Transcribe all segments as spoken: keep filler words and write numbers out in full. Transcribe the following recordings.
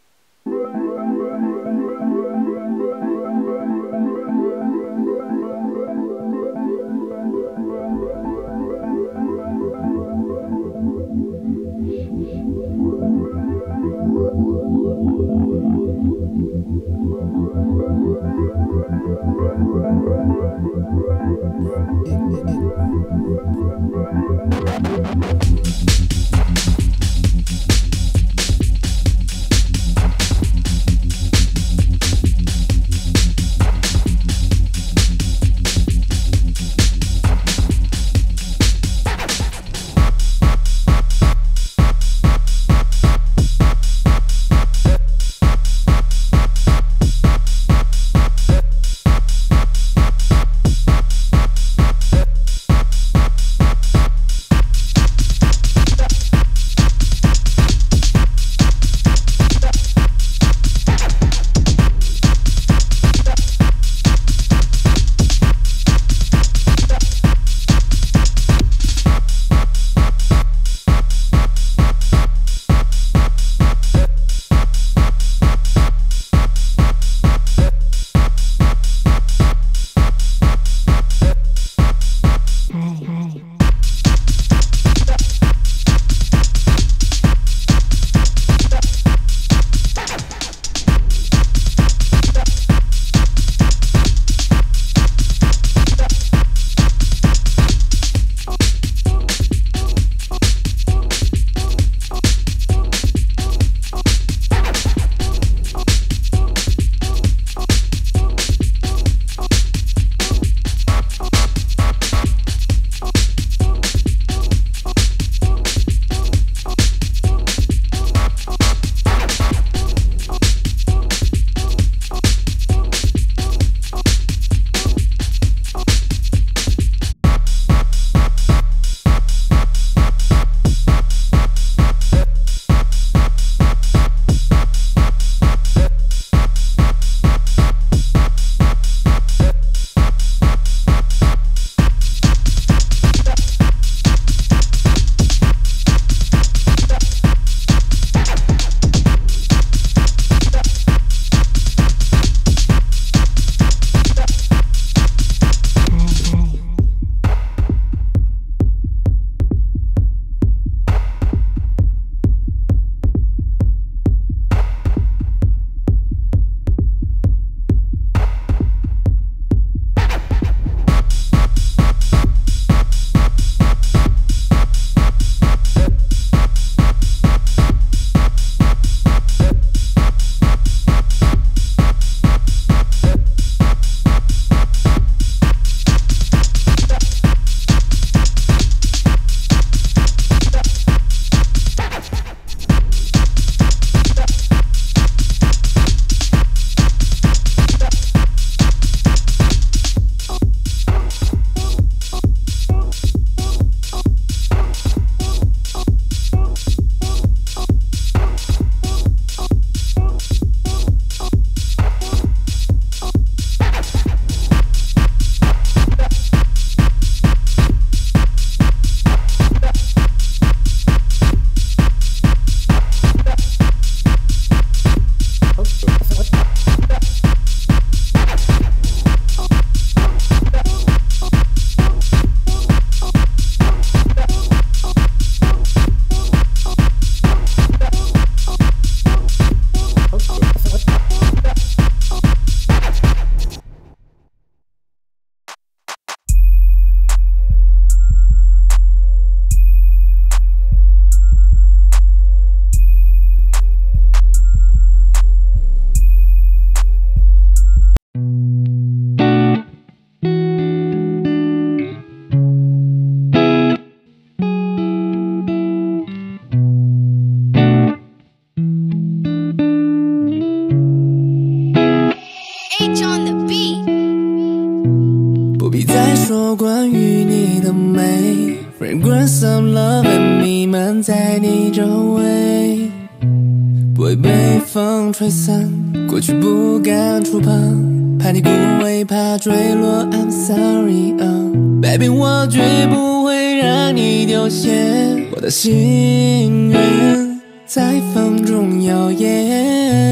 Fragrance of love 弥漫在你周围，不会被风吹散，过去不敢触碰，怕你枯萎，怕坠落。I'm sorry, oh baby， 我绝不会让你丢失我的心愿，在风中摇曳。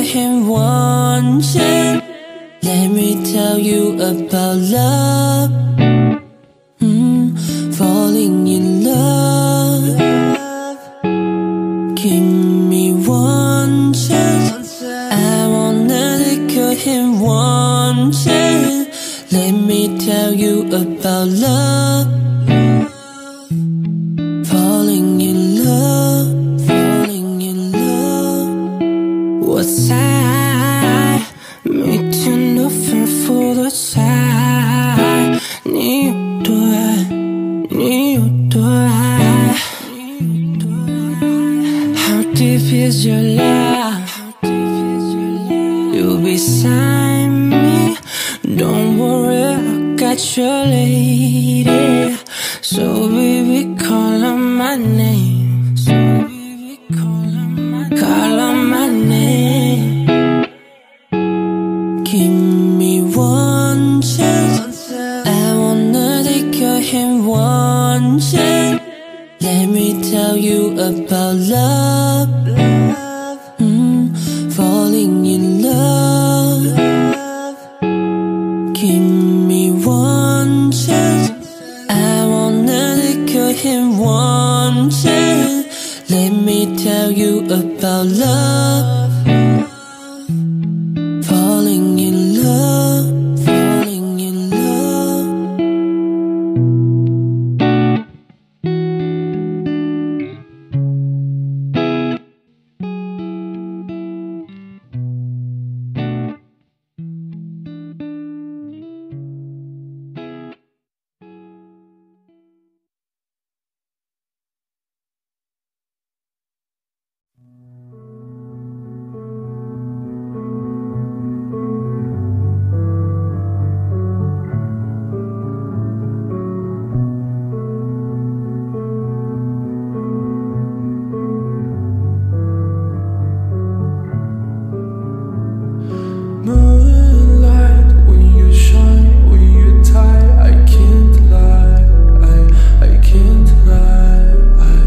him one chance. Let me tell you about love. mm, Falling in love. Give me one chance. I wanna give him one chance. Let me tell you about love. Falling in love. Falling in love. What's I? Mitt i luften får du sig. Ni dör, ni dör. How deep is your love? You'll be beside me. Don't worry, I got your lady. So baby, call on my name. So baby, call on my, call on my name. Give me one chance. I wanna take him one chance. Let me tell you about love. mm, Falling in love. Give me one chance. I wanna take him one chance. Let me tell you about love. Falling in love. Falling in love. Moonlight, when you shine, when you tie, I can't lie, I, I can't lie. I,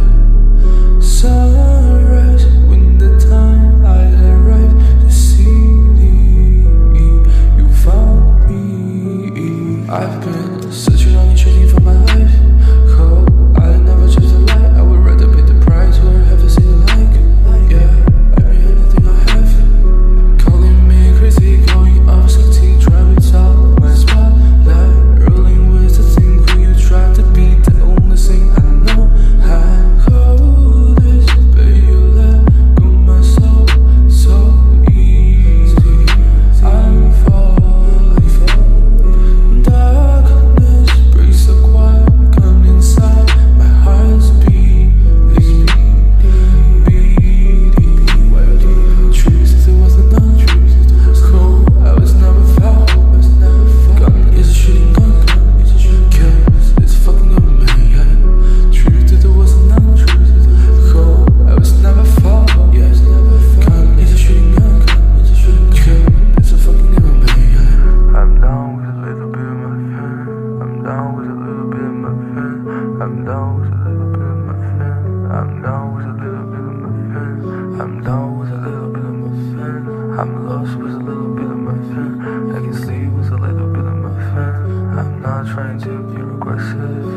sunrise, when the time I arrived to see you found me. I've been searching on each journey for my life. Oh, I never choose a lie. I would rather pay the price or have a say like. Yeah, I mean anything I have. Calling me crazy, going off sixteen, driving out my spotlight. Rolling with the thing when you try to be the only thing I know. I hold this, but you let go my soul so easy. I'm falling. Darkness breaks the quiet, come inside. My heart's beating, beating. Truth if there wasn't none. Cool, I was never found. Gun is a shooting gun. Kills, it's fucking over me. Truth if there wasn't none. Cool, I was never found. Gun is a shooting gun. Kills, it's a fucking over me. I'm down with a little bit of my friend. I'm down with a little bit of my friend. I'm down with a little bit of my friend. I'm down with a little bit of my friend. I'm down with a little bit of my friend. I'm lost with a little bit of my friend. I can sleep with a little bit of my friend. I'm not trying to be regressive.